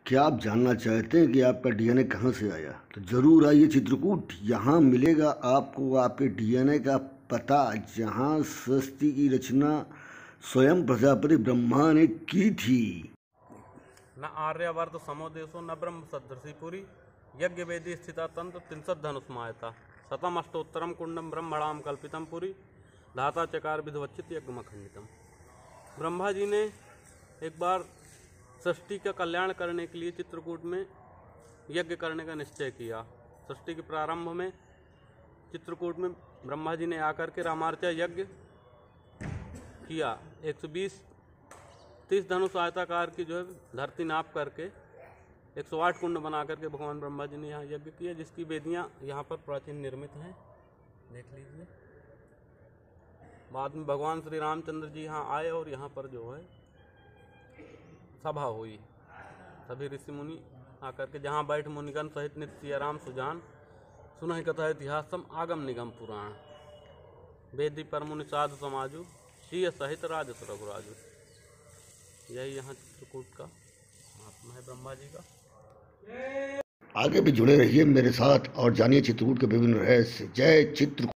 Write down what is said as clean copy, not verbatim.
क्या आप जानना चाहते हैं कि आपका डीएनए कहाँ से आया? तो ज़रूर आइए चित्रकूट। यहाँ मिलेगा आपको आपके डीएनए का पता, जहाँ सृष्टि की रचना स्वयं प्रजापति ब्रह्मा ने की थी। न आर्यावर्त समो देशो न ब्रह्म सदृशी पुरी यज्ञ वेदी स्थिता तंत्र त्रिंशत् धनुष्मायता शतम अष्टोत्तरम कुंडम ब्रह्मणाम कल्पितम पुरी धाता चकार विधवच्चित यज्ञमखंडितम। ब्रह्मा जी ने एक बार सृष्टि का कल्याण करने के लिए चित्रकूट में यज्ञ करने का निश्चय किया। सृष्टि के प्रारंभ में चित्रकूट में ब्रह्मा जी ने आकर के रामार्चा यज्ञ किया। 120-30 धनुष आयताकार की जो है धरती नाप करके 108 कुंड बना करके भगवान ब्रह्मा जी ने यहाँ यज्ञ किया, जिसकी वेदियाँ यहाँ पर प्राचीन निर्मित हैं, देख लीजिए। बाद में भगवान श्री रामचंद्र जी यहाँ आए और यहाँ पर जो है सभा हुई। सभी ऋषि मुनि आकर के जहाँ बैठ मुनिगण सहित नित्य सिया राम सुजान सुनहि कथा इतिहासम आगम निगम पुराण वेदी पर मुनि साधु समाजु सिय सहित राज रघुराजु। यही यहाँ चित्रकूट का महात्मा है ब्रह्मा जी का। आगे भी जुड़े रहिए मेरे साथ और जानिए चित्रकूट के विभिन्न रहस्य। जय चित्रकूट।